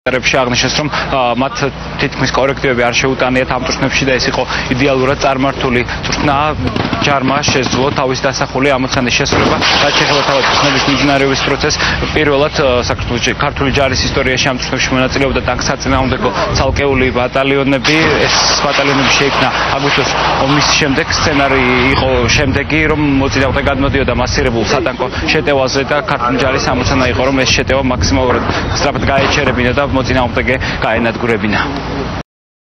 აღნიშნეს, რომ მათ თითქმის კორექტივები არ შეუტანიათ ამ წვრთნებში და ეს იყო იდეალურად წარმართული წვრთნა ჯარმა შეძლო თავის დასახული ამოცანის შესრულება. რაც შეეხება თავად წვრთნების მიმდინარეობის პროცესს, პირველად საქართველოს ქართული ჯარის ისტორიაში ამ წვრთნებში მონაწილეობდა საწინააღმდეგო ცალკეული ბატალიონები. ეს ბატალიონები შეიქმნა აგვისტოს ომის შემდეგ. სცენარი იყო შემდეგი, რომ მოწინააღმდეგე გადმოდიოდა მასირებულ სატანკო შეტევაზე და ქართული ჯარის ამოცანა იყო, რომ ეს შეტევა მაქსიმალურად სწრაფად გაეჩერებინა და მოწინააღმდეგე გაენადგურებინა.